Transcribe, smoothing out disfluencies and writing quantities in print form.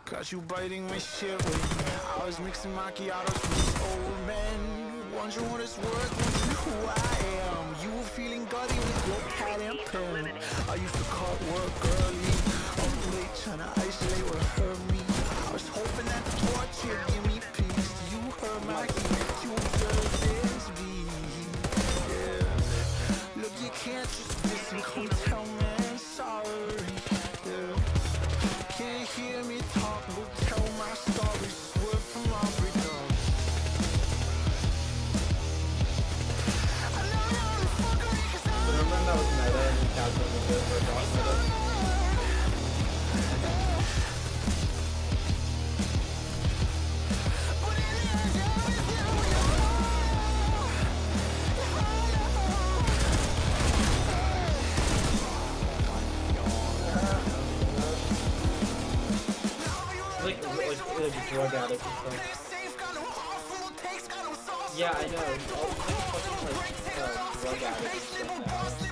Got you biting my shit with. I was mixing macchiatos with these old men, wondering what it's worth, wondering who I am. You were feeling gutty with your pad and pen. I used to cut work early, up late trying to isolate what hurt me. I was hoping that the torture give me peace. You hurt my heat, you observed this beat. Yeah. Look, you can't just listen, come tell me I'm sorry. Yeah. Can't hear me talk, but tell my story, swerve from my freedom. I know you're a fucker because Remember that was meta and then Captain was good for boss meta? Like a drug addict or something. Yeah, I know. All the fucking like drug addicts and stuff now.